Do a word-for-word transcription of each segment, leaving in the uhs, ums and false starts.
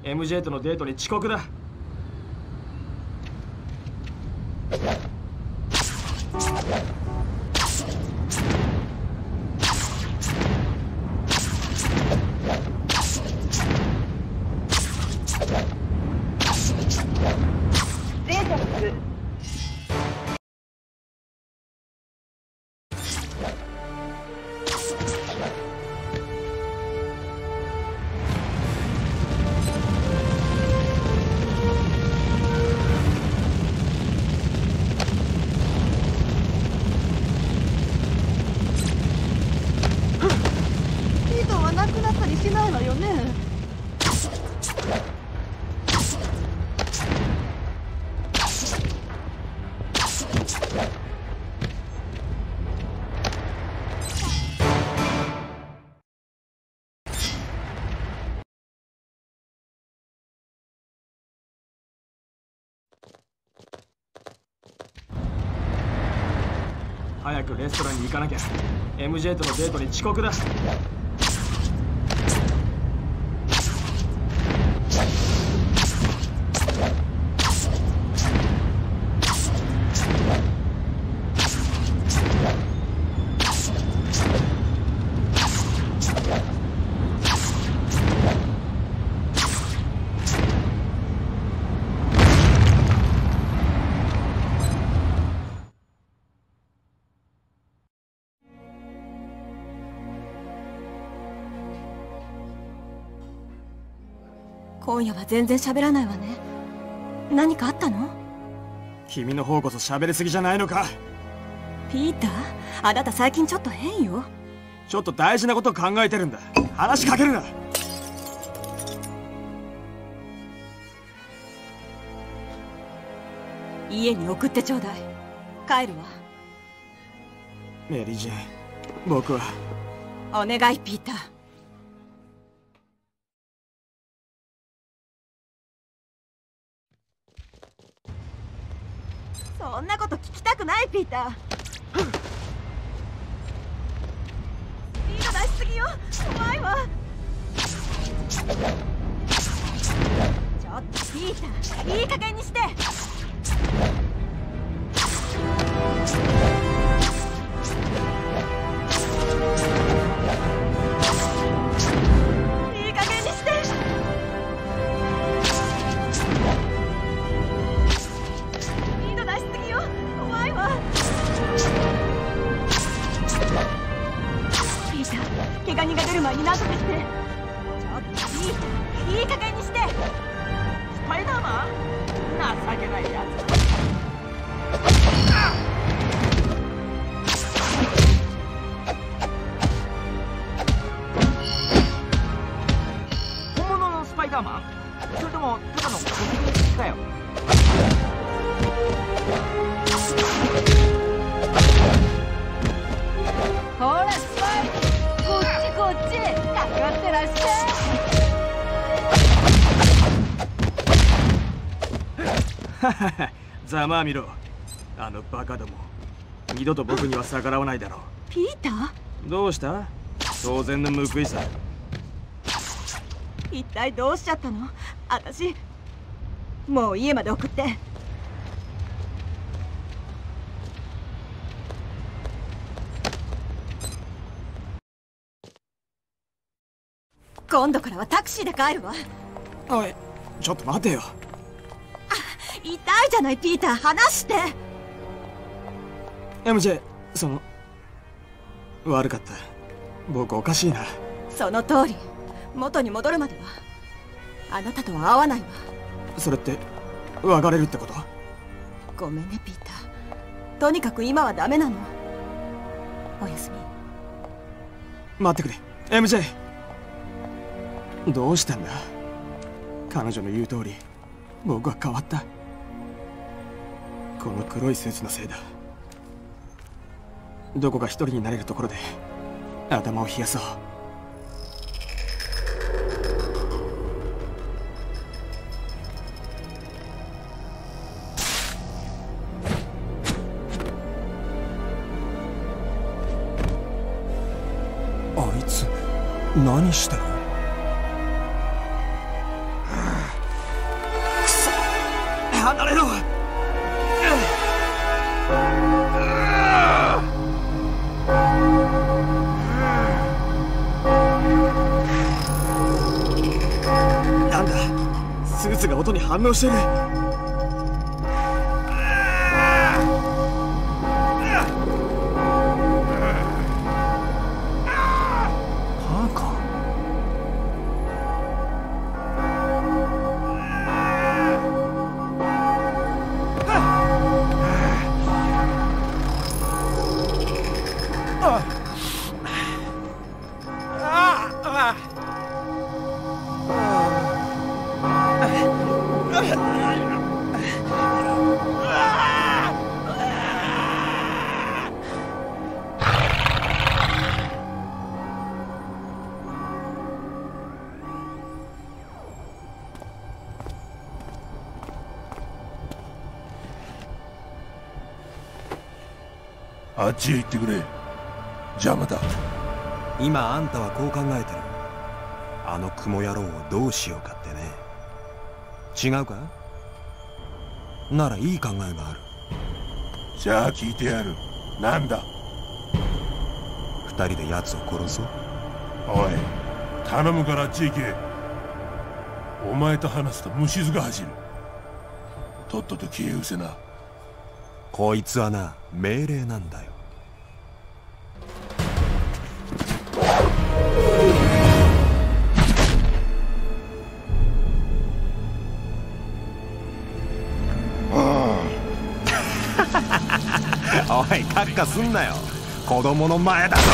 エムジェー とのデートに遅刻だ。早くレストランに行かなきゃ。 エムジェー とのデートに遅刻だ。 今夜は全然喋らないわね。何かあったの？ 君の方こそ喋りすぎじゃないのか。 ピーター、あなた最近ちょっと変よ。 ちょっと大事なことを考えてるんだ。話しかけるな。 家に送ってちょうだい。帰るわ。 メリー・ジェーン、僕は。 お願い、ピーター。そんなこと聞きたくない、ピーター。スピード出しすぎよ。怖いわ。ちょっとピーター、いい加減にして。いい加減にして。ピーター、怪我人が出る前に何とかして。ちょっといい、いい加減にして。スパイダーマン、情けないやつ。 本物のスパイダーマン？それともただのコピーかよ。 ほらスパイ、こっちこっち、かかってらっしゃい。 ははは、ざまあみろ。あのバカども、二度と僕には逆らわないだろう。 ピーター、 どうした？当然の報いさ。 一体どうしちゃったの？私もう家まで送って。今度からはタクシーで帰るわ。 おい、ちょっと待てよ。 痛いじゃない、ピーター、離して。 エムジェー、その悪かった。僕おかしいな。 その通り。元に戻るまではあなたとは会わないわ。 それって別れるってこと？ ごめんね、ピーター。とにかく今はダメなの。おやすみ。 待ってくれ、エムジェー。どうしたんだ？彼女の言う通り僕は変わった。この黒いスーツのせいだ。どこか一人になれるところで頭を冷やそう。 あいつ何してる？ 離れろ。なんだ、スーツが音に反応してる。 あっちへ行ってくれ。邪魔だ。 今あんたはこう考えてる。あの雲野郎をどうしようかってね。違うか？ならいい考えがある。 じゃあ聞いてやる。なんだ？ 二人で奴を殺そう。 おい、頼むからあっちへ行け。お前と話すと虫唾が走る。とっとと消え失せな。 こいつはな、命令なんだよ。おい、カッカすんなよ。子供の前だぞ。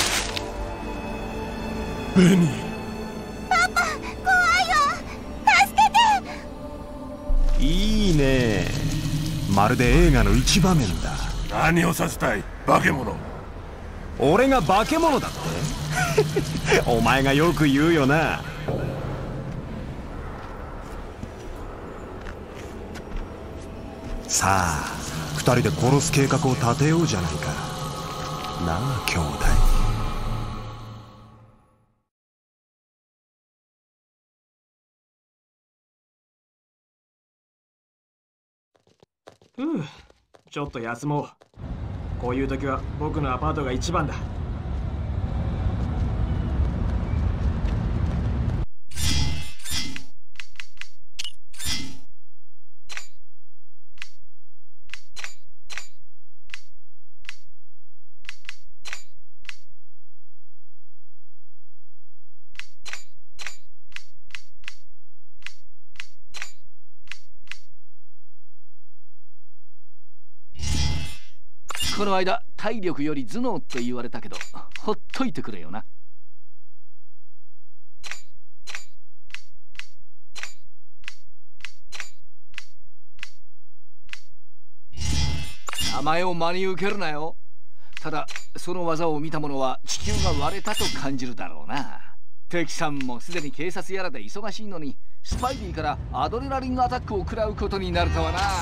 ベニー。 パパ、怖いよ。助けて。 いいね。まるで映画の一場面だ。 何をさせたい、化け物。 俺が化け物だってお前がよく言うよな。さあ、二人で殺す計画を立てようじゃないか。なあ、兄弟。 ふう、ちょっと休もう。こういう時は僕のアパートが一番だ。 この間体力より頭脳と言われたけど、ほっといてくれよな。名前を真に受けるなよ。ただその技を見た者は地球が割れたと感じるだろうな。敵さんもすでに警察やらで忙しいのに、スパイディからアドレナリンアタックを食らうことになるとはな。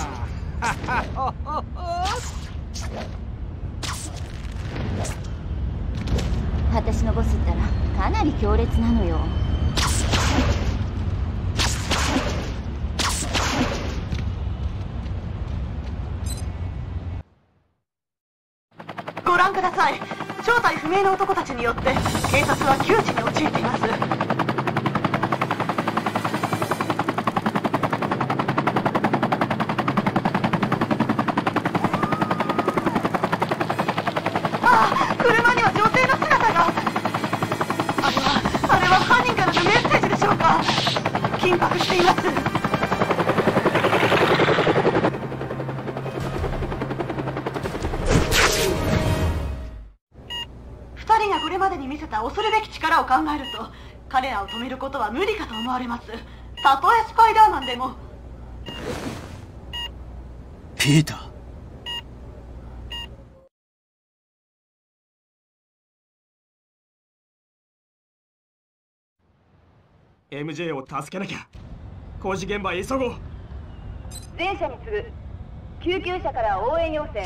私のボスったらかなり強烈なのよ。 ご覧ください。正体不明の男たちによって警察は窮地に陥っています。ああ、車には女性の姿が。あれはあれは犯人からのメッセージでしょうか。緊迫しています。二人がこれまでに見せた恐るべき力を考えると、彼らを止めることは無理かと思われます。たとえスパイダーマンでも。 ピーター。エムジェー を助けなきゃ。工事現場へ急ごう。 全車に次ぐ。救急車から応援要請。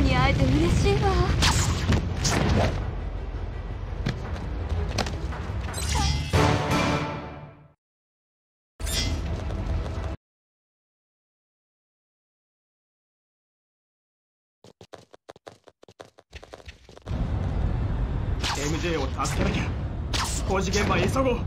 に会えて嬉しいわ。 エムジェー を助けなきゃ。工事現場へ急ごう。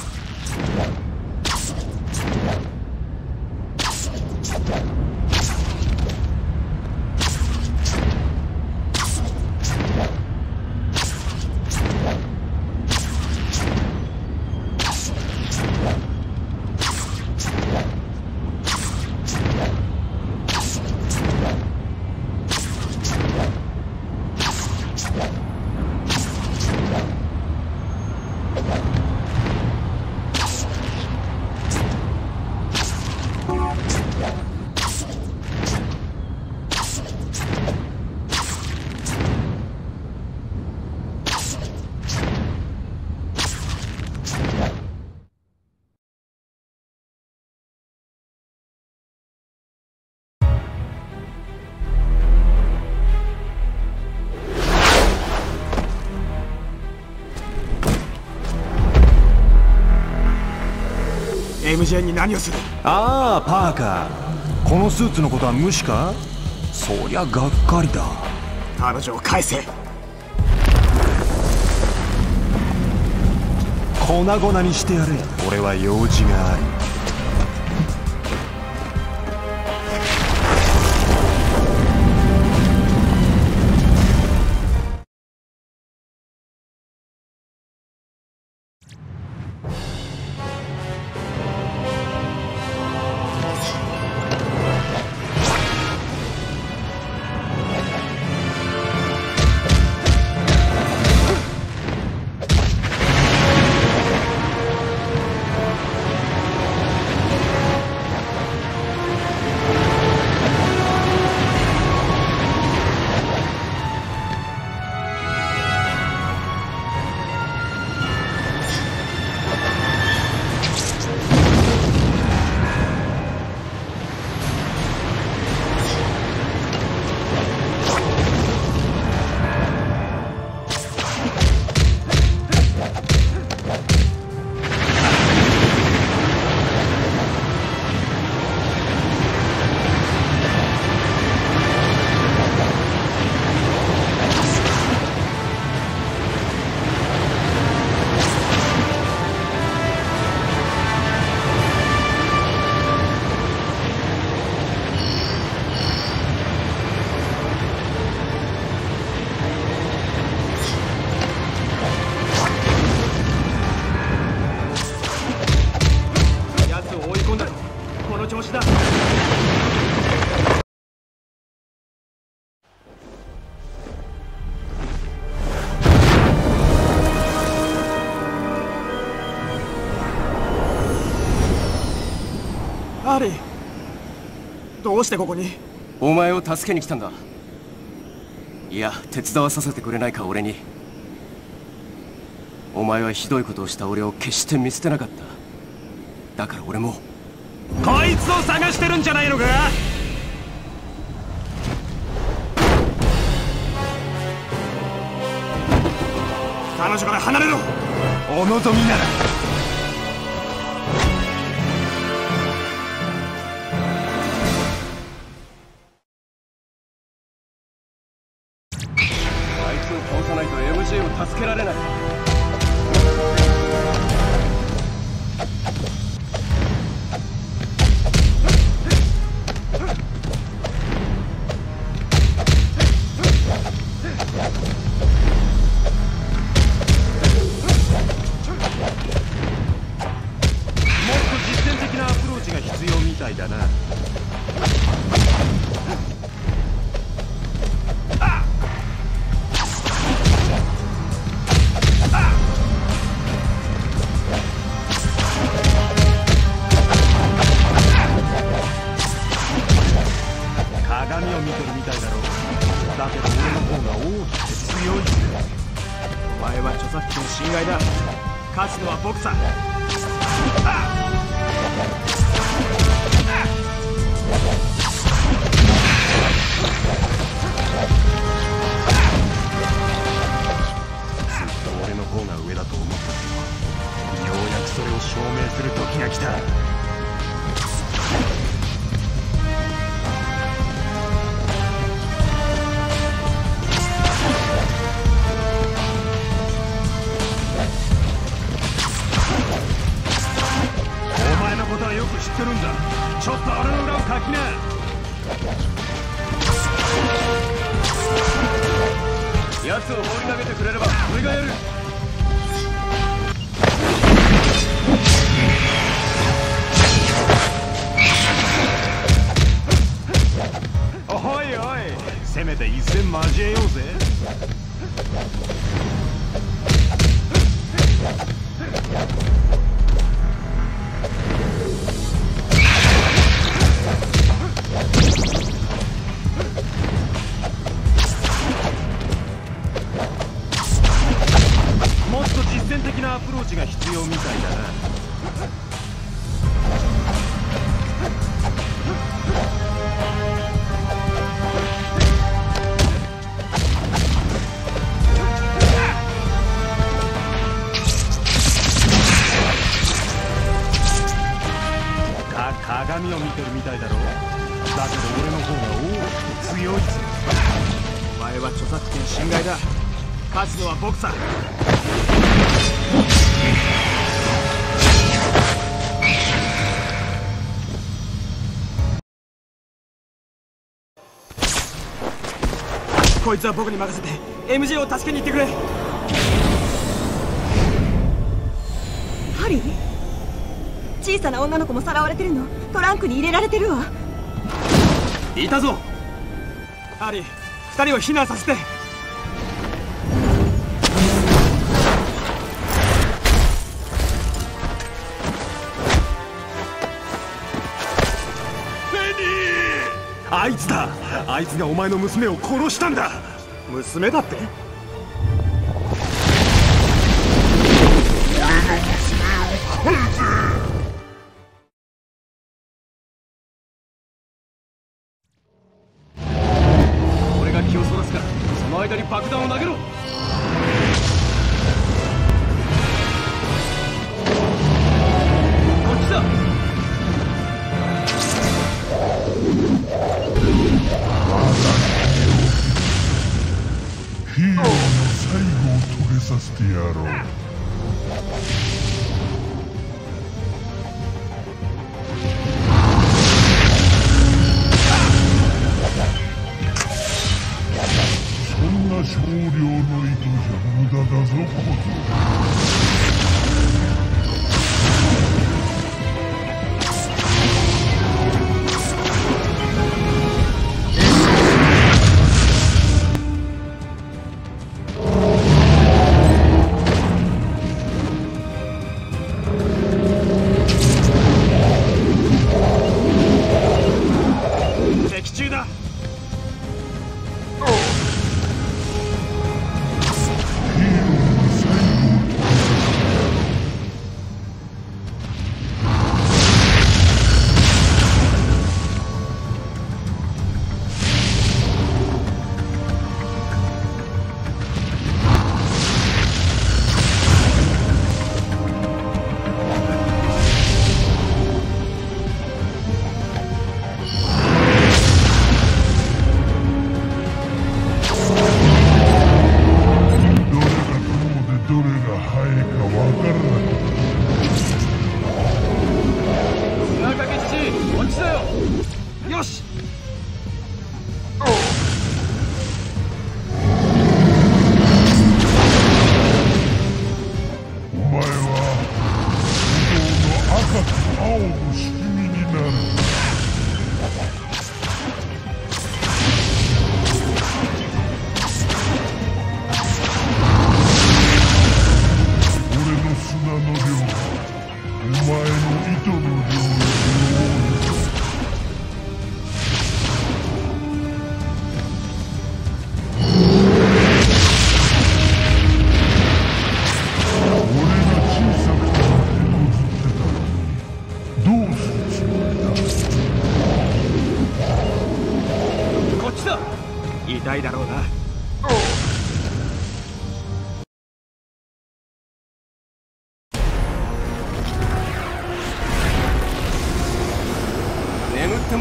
エムジェー に何をする？ ああ、パーカー。このスーツのことは無視か？そりゃがっかりだ。 彼女を返せ。 粉々にしてやれ。俺は用事がある。 アリー、どうしてここに？ お前を助けに来たんだ。いや、手伝わさせてくれないか、俺に。お前はひどいことをした俺を決して見捨てなかった。だから俺もこいつを探してるんじゃないのか？ 彼女から離れろ。 お望みなら。 あいつを倒さないと エムジェー を助けられない。 だな。鏡を見てるみたいだろう。だけど俺の方が大きくて強い。 お前は著作権侵害だ。勝つのは僕さ。あっ方が上だと思ったけど、ようやくそれを証明する時が来た。お前のことはよく知ってるんだ。ちょっと俺の裏をかきな。 奴を放り投げてくれれば俺がやる。 おいおい、せめて一戦交えようぜ。もっと実践的なアプローチが必要みたいだな。か鏡を見てるみたいだろ。だけど俺の方が大きく強いぜ。 お前は著作権侵害だ。勝つのは僕さ。こいつは僕に任せて エムジェー を助けに行ってくれ。 ハリー、小さな女の子もさらわれてるの。トランクに入れられてるわ。 いたぞハリー、二人を避難させて。 あいつだ。あいつがお前の娘を殺したんだ。 娘だって？ 俺が気をそらすからその間に爆弾を投げろ。こっちだ。 ヒーローの最後を遂げさせてやろう。そんな少量の糸じゃ無駄だぞ小僧。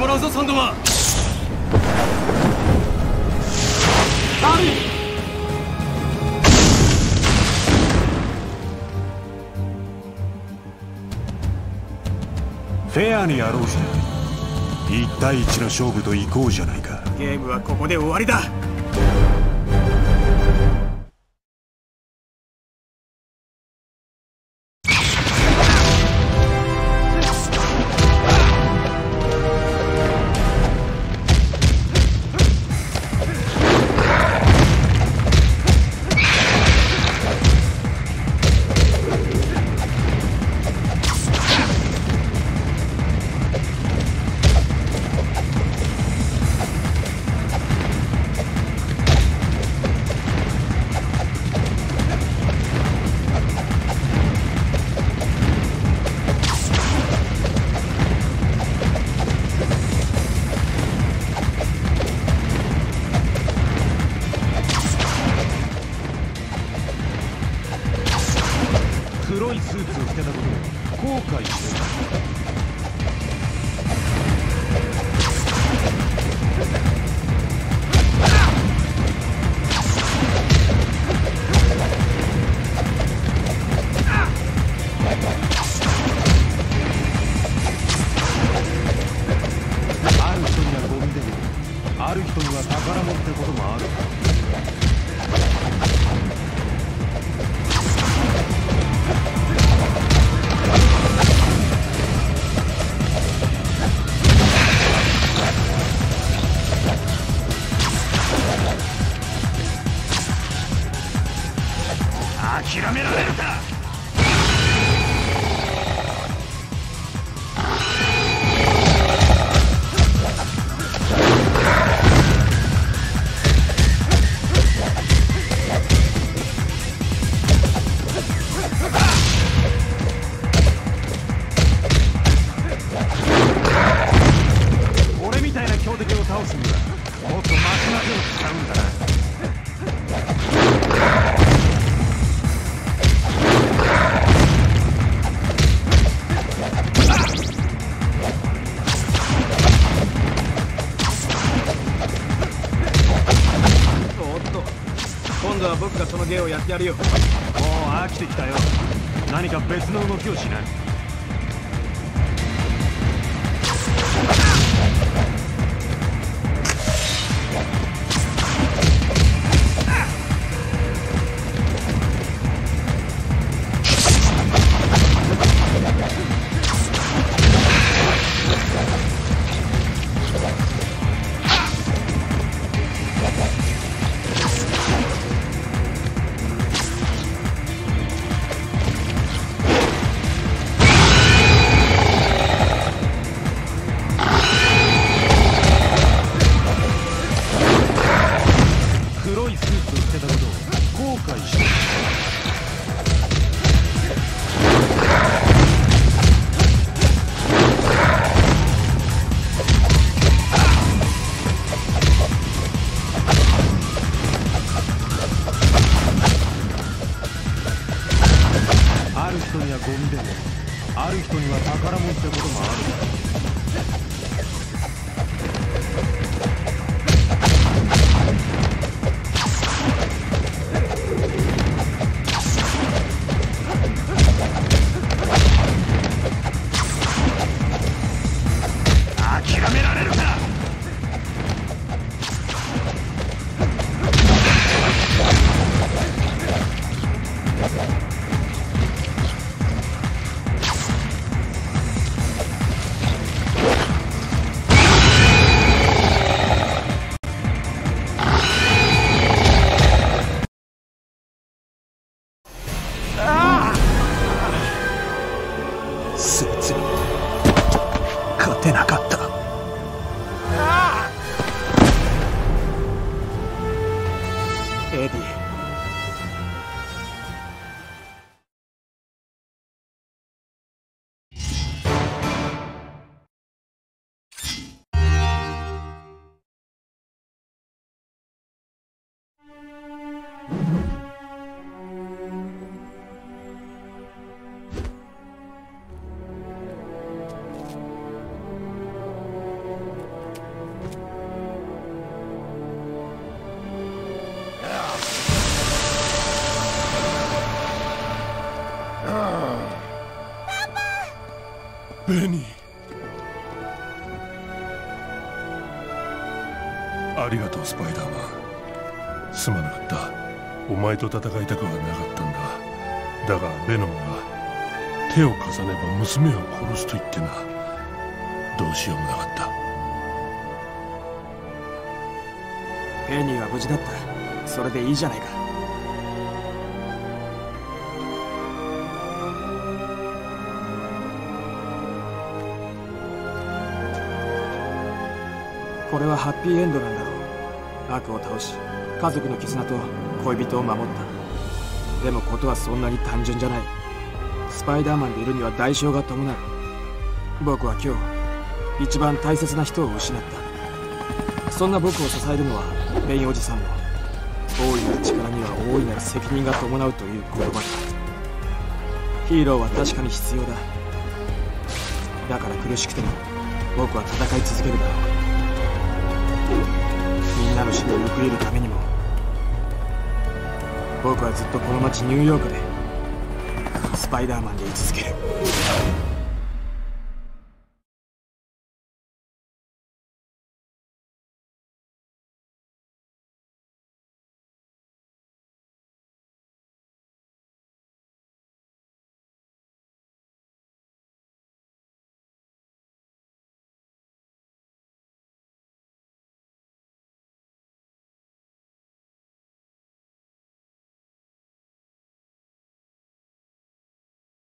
もらうぞサンドマン。 フェアにやろうぜ。一対一の勝負と行こうじゃないか。 ゲームはここで終わりだ。 黒いスーツを着てたことを後悔してる。ある人にはゴミでも、ある人には宝物ってこともある。諦められるか。俺みたいな強敵を倒すにはもっとマシな手を使うんだな。 今度は僕がその芸をやってやるよ。もう飽きてきたよ。何か別の動きをしない。黒いスーツを着てたことを後悔してる。ある人にはゴミでも、ある人には宝物ってこともある。諦められるか。 スーツに勝てなかった。エディ。 ベニー、ありがとうスパイダーマン。すまなかった。お前と戦いたくはなかったんだ。だがベノムが手を重ねば娘を殺すと言ってな、どうしようもなかった。 ベニーは無事だった。それでいいじゃないか。これはハッピーエンドなんだろう。悪を倒し家族の絆と恋人を守った。でもことはそんなに単純じゃない。スパイダーマンでいるには代償が伴う。僕は今日一番大切な人を失った。そんな僕を支えるのはベインおじさんの大いなる力には大いなる責任が伴うという言葉だ。ヒーローは確かに必要だ。だから苦しくても僕は戦い続けるだろう。みんなの死を報いるためにも。僕はずっとこの街ニューヨークでスパイダーマンで居続ける。